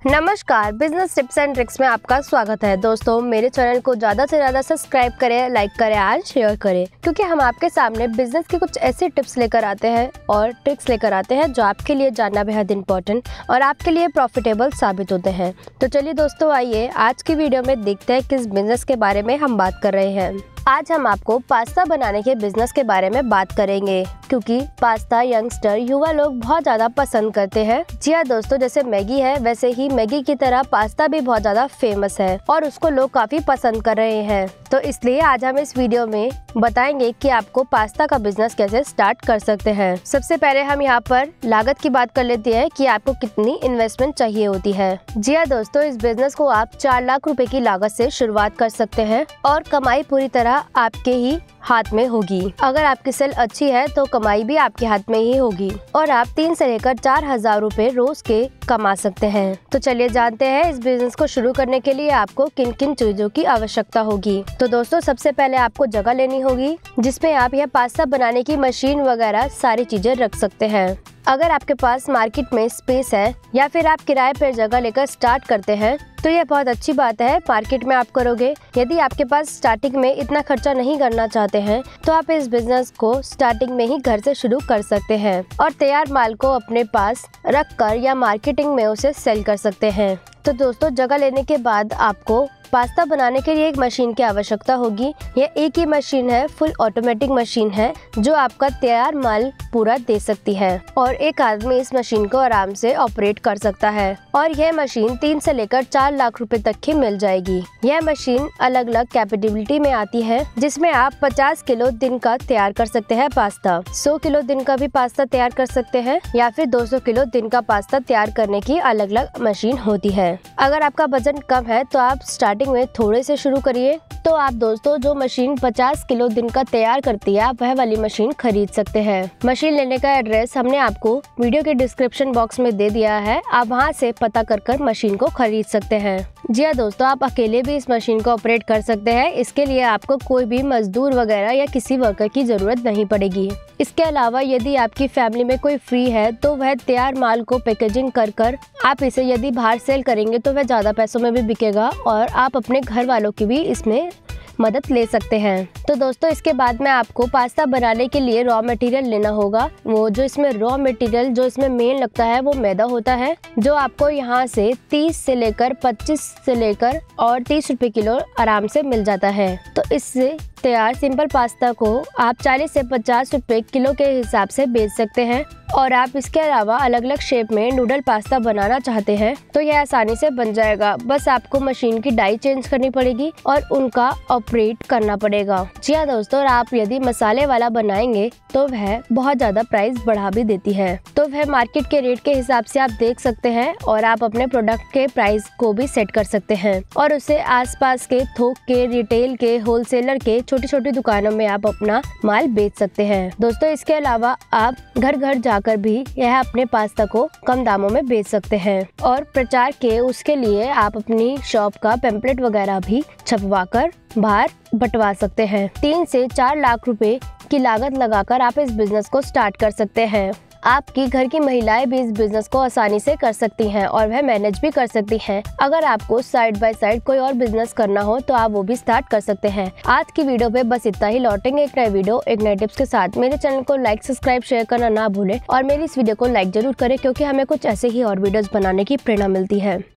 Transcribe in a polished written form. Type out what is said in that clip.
नमस्कार, business tips and tricks में आपका स्वागत है। दोस्तों, मेरे चैनल को ज़्यादा से ज़्यादा सब्सक्राइब करें, लाइक करें और शेयर करें, क्योंकि हम आपके सामने बिजनेस की कुछ ऐसे टिप्स लेकर आते हैं और ट्रिक्स लेकर आते हैं जो आपके लिए जानना बेहद इम्पोर्टेंट और आपके लिए प्रॉफिटेबल साबित होते हैं। तो चलिए दोस्तों, आइए आज की वीडियो में देखते हैं किस बिजनेस के बारे में हम बात कर रहे हैं। आज हम आपको पास्ता बनाने के बिजनेस के बारे में बात करेंगे, क्योंकि पास्ता यंगस्टर युवा लोग बहुत ज्यादा पसंद करते हैं। जी हाँ दोस्तों, जैसे मैगी है वैसे ही मैगी की तरह पास्ता भी बहुत ज्यादा फेमस है और उसको लोग काफी पसंद कर रहे हैं। तो इसलिए आज हम इस वीडियो में बताएंगे कि आपको पास्ता का बिजनेस कैसे स्टार्ट कर सकते हैं। सबसे पहले हम यहाँ पर लागत की बात कर लेते हैं कि आपको कितनी इन्वेस्टमेंट चाहिए होती है। जी हाँ दोस्तों, इस बिजनेस को आप 4 लाख रुपए की लागत से शुरुआत कर सकते हैं और कमाई पूरी तरह आपके ही हाथ में होगी। अगर आपकी सेल अच्छी है तो कमाई भी आपके हाथ में ही होगी और आप 3 से लेकर 4,000 रुपए रोज के कमा सकते हैं। तो चलिए जानते हैं इस बिजनेस को शुरू करने के लिए आपको किन किन चीजों की आवश्यकता होगी। तो दोस्तों, सबसे पहले आपको जगह लेनी होगी जिसमें आप यह पास्ता बनाने की मशीन वगैरह सारी चीजें रख सकते हैं। अगर आपके पास मार्केट में स्पेस है या फिर आप किराए पर जगह लेकर स्टार्ट करते हैं तो यह बहुत अच्छी बात है। मार्केट में आप करोगे। यदि आपके पास स्टार्टिंग में इतना खर्चा नहीं करना चाहते हैं तो आप इस बिजनेस को स्टार्टिंग में ही घर से शुरू कर सकते हैं और तैयार माल को अपने पास रखकर या मार्केटिंग में उसे सेल कर सकते हैं। तो दोस्तों, जगह लेने के बाद आपको पास्ता बनाने के लिए एक मशीन की आवश्यकता होगी। यह एक ही मशीन है, फुल ऑटोमेटिक मशीन है जो आपका तैयार माल पूरा दे सकती है और एक आदमी इस मशीन को आराम से ऑपरेट कर सकता है और यह मशीन 3 से लेकर 4 लाख रुपए तक की मिल जाएगी। यह मशीन अलग अलग कैपेबिलिटी में आती है, जिसमें आप 50 किलो दिन का तैयार कर सकते हैं पास्ता, 100 किलो दिन का भी पास्ता तैयार कर सकते हैं या फिर 200 किलो दिन का पास्ता तैयार करने की अलग अलग मशीन होती है। अगर आपका बजट कम है तो आप स्टार्टिंग में थोड़े से शुरू करिए। तो आप दोस्तों, जो मशीन 50 किलो दिन का तैयार करती है आप वह वाली मशीन खरीद सकते हैं। मशीन लेने का एड्रेस हमने आपको वीडियो के डिस्क्रिप्शन बॉक्स में दे दिया है, आप वहां से पता कर मशीन को खरीद सकते हैं। जी हाँ दोस्तों, आप अकेले भी इस मशीन को ऑपरेट कर सकते हैं। इसके लिए आपको कोई भी मजदूर वगैरह या किसी वर्कर की जरूरत नहीं पड़ेगी। इसके अलावा यदि आपकी फैमिली में कोई फ्री है तो वह तैयार माल को पैकेजिंग कर आप इसे यदि बाहर सेल करेंगे तो वह ज्यादा पैसों में भी बिकेगा और आप अपने घर वालों की भी इसमें मदद ले सकते हैं। तो दोस्तों, इसके बाद में आपको पास्ता बनाने के लिए रॉ मटेरियल लेना होगा। वो जो इसमें रॉ मटेरियल जो इसमें मेन लगता है वो मैदा होता है, जो आपको यहाँ से 30 से लेकर 25 से लेकर और 30 रुपए किलो आराम से मिल जाता है। तो इससे तैयार सिंपल पास्ता को आप 40 से 50 रुपए किलो के हिसाब से बेच सकते हैं और आप इसके अलावा अलग अलग शेप में नूडल पास्ता बनाना चाहते हैं तो यह आसानी से बन जाएगा। बस आपको मशीन की डाई चेंज करनी पड़ेगी और उनका ऑपरेट करना पड़ेगा। जी हाँ दोस्तों, और आप यदि मसाले वाला बनाएंगे तो वह बहुत ज्यादा प्राइस बढ़ा भी देती है। तो वह मार्केट के रेट के हिसाब से आप देख सकते हैं और आप अपने प्रोडक्ट के प्राइस को भी सेट कर सकते हैं और उसे आसपास के थोक के, रिटेल के, होलसेलर के, छोटी छोटी दुकानों में आप अपना माल बेच सकते हैं। दोस्तों, इसके अलावा आप घर घर जाकर भी यह अपने पास्ता को कम दामों में बेच सकते हैं और प्रचार के उसके लिए आप अपनी शॉप का पैम्पलेट वगैरह भी छपवा कर बाहर बंटवा सकते हैं। 3 से 4 लाख रुपए की लागत लगाकर आप इस बिजनेस को स्टार्ट कर सकते हैं। आपकी घर की महिलाएं भी इस बिजनेस को आसानी से कर सकती हैं और वह मैनेज भी कर सकती हैं। अगर आपको साइड बाय साइड कोई और बिजनेस करना हो तो आप वो भी स्टार्ट कर सकते हैं। आज की वीडियो पे बस इतना ही। लौटेंगे एक नए वीडियो एक नए टिप्स के साथ। मेरे चैनल को लाइक, सब्सक्राइब, शेयर करना ना भूलें और मेरी इस वीडियो को लाइक जरूर करें, क्योंकि हमें कुछ ऐसे ही और वीडियोस बनाने की प्रेरणा मिलती है।